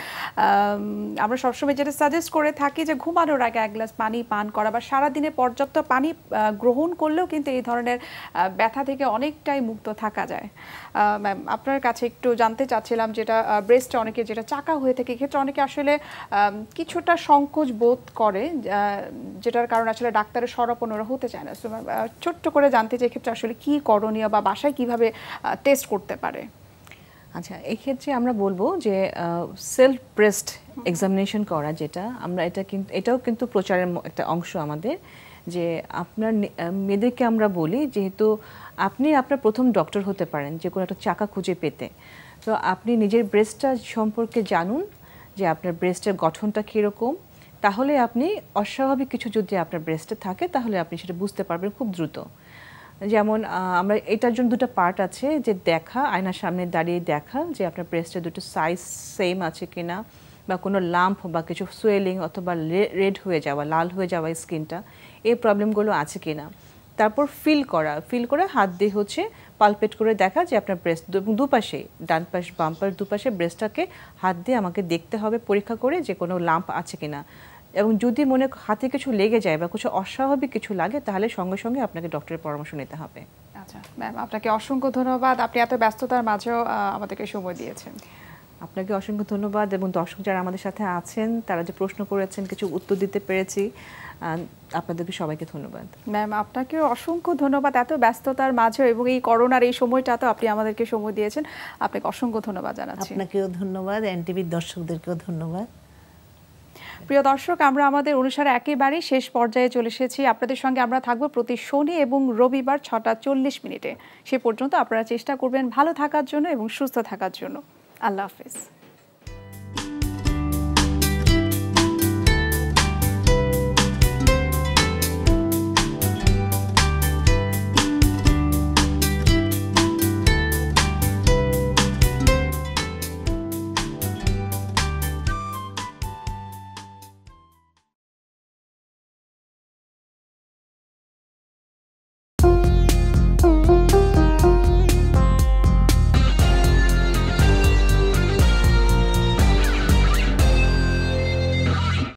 আমরা সবসময় যেটা সাজেস্ট করে থাকি যে ঘুমানোর আগে 1 গ্লাস পানি পান করা বা সারাদিনে পর্যাপ্ত পানি গ্রহণ করলেও কিন্তু এই ধরনের ব্যথা থেকে অনেকটাই মুক্ত থাকা যায়। ম্যাম, আপনার কাছে একটু জানতে চাচ্ছিলাম, যেটা ব্রেস্টে অনেকে যেটা চাকা হয়ে থাকে, এক্ষেত্রে অনেকে আসলে কিছুটা সংকোচ বোধ করে, যেটার কারণে আসলে ডাক্তারের শরণাপন্ন হতে চায় না। ছোট্ট করে জানতে চাই এক্ষেত্রে আসলে কি করণীয় বা বাসায় কিভাবে টেস্ট করতে পারে? আচ্ছা, এক্ষেত্রে আমরা বলবো যে সেলফ ব্রেস্ট এক্সামিনেশন করা, যেটা আমরা এটাও কিন্তু প্রচারের একটা অংশ আমাদের। যে আপনার মেয়েদেরকে আমরা বলি, যেহেতু আপনি আপনার প্রথম ডক্টর হতে পারেন যে কোনো একটা চাকা খুঁজে পেতে, তো আপনি নিজের ব্রেস্টটা সম্পর্কে জানুন, যে আপনার ব্রেস্টের গঠনটা কীরকম। তাহলে আপনি অস্বাভাবিক কিছু যদি আপনার ব্রেস্টে থাকে, তাহলে আপনি সেটা বুঝতে পারবেন খুব দ্রুত। যেমন আমরা এটার জন্য 2টা পার্ট আছে, যে দেখা, আয়নার সামনে দাঁড়িয়ে দেখা যে আপনার ব্রেস্টের দুটো সাইজ সেম আছে কিনা, বা কোনো লাম্প বা কিছু সোয়েলিং অথবা রেড হয়ে যাওয়া, লাল হয়ে যাওয়া স্কিনটা, এই প্রবলেমগুলো আছে কিনা। তারপর ফিল করা হাত দিয়ে হচ্ছে পালপেট করে দেখা যে আপনার ব্রেস্ট দুপাশে, ডান পাশ বাম পাশ দুপাশে ব্রেস্টটাকে হাত দিয়ে আমাকে দেখতে হবে পরীক্ষা করে যে কোনো লাম্প আছে কিনা। এবং যদি মনে হাতে কিছু লেগে যায় বা কিছু অস্বাভাবিক কিছু লাগে, তাহলে সঙ্গে সঙ্গে আপনাকে ডক্টরের পরামর্শ নিতে হবে। আচ্ছা ম্যাম, আপনাকে অসংখ্য ধন্যবাদ, আপনি এত ব্যস্ততার মাঝেও আমাদেরকে সময় দিয়েছেন। আপনাকে অসংখ্য ধন্যবাদ। এবং দর্শক যারা আমাদের সাথে আছেন, তারা যে প্রশ্ন করেছেন, কিছু উত্তর দিতে পেরেছি, আপনাদেরকে সবাইকে ধন্যবাদ। ম্যাম, আপনাকেও অসংখ্য ধন্যবাদ এত ব্যস্ততার মাঝেও, এবং এই করোনার এই সময়টাতেও আপনি আমাদেরকে সময় দিয়েছেন। আপনাকে অসংখ্য ধন্যবাদ জানাচ্ছি। আপনাকেও ধন্যবাদ, এনটিভির দর্শকদেরকেও ধন্যবাদ। প্রিয় দর্শক, আমরা আমাদের অনুসারে একেবারেই শেষ পর্যায়ে চলে এসেছি। আপনাদের সঙ্গে আমরা থাকবো প্রতি শনি এবং রবিবার 6টা 40 মিনিটে। সে পর্যন্ত আপনারা চেষ্টা করবেন ভালো থাকার জন্য এবং সুস্থ থাকার জন্য। আল্লাহ হাফেজ।